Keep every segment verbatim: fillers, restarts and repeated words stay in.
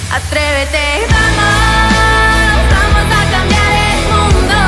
Atrévete, vamos, vamos a cambiar el mundo,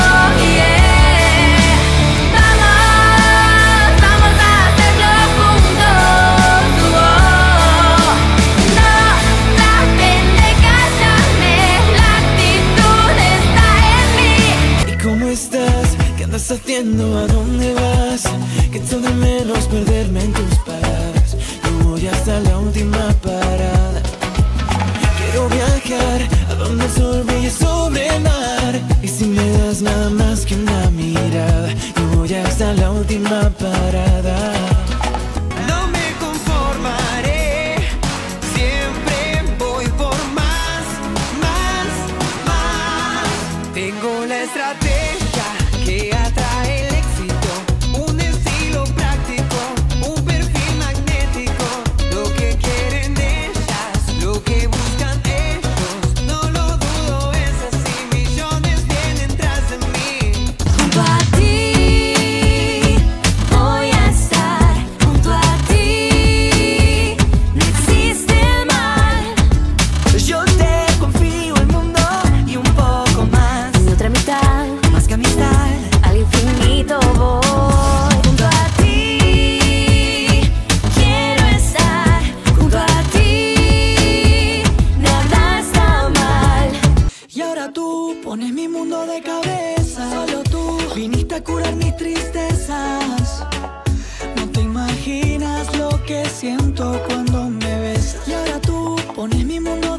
yeah. Vamos, vamos a hacerlo juntos, oh. No traten de callarme, la actitud está en mí. ¿Y cómo estás? ¿Qué andas haciendo? ¿A dónde vas? Que echo de menos perderme en tus palabras. Yo voy hasta la última parada. Quiero viajar a donde el sol brille sobre el mar. Y si me das nada más que una mirada, yo voy hasta la última parada. No me conformaré, siempre voy por más, más, más. Tengo la estrategia que atrae el éxito, un estilo práctico, un perfil magnético. Lo que quieren ellas, lo que buscan ellos, no lo dudo, es así. Millones vienen tras de mí. Junto a ti voy a estar, junto a ti no existe el mal. Yo te confío el mundo y un poco más. Mi otra mitad, Más que amistad. al infinito voy. Junto a ti quiero estar, junto a ti nada está mal. Y ahora tú pones mi mundo de cabeza. Solo tú viniste a curar mis tristezas. No te imaginas lo que siento cuando me ves. Y ahora tú pones mi mundo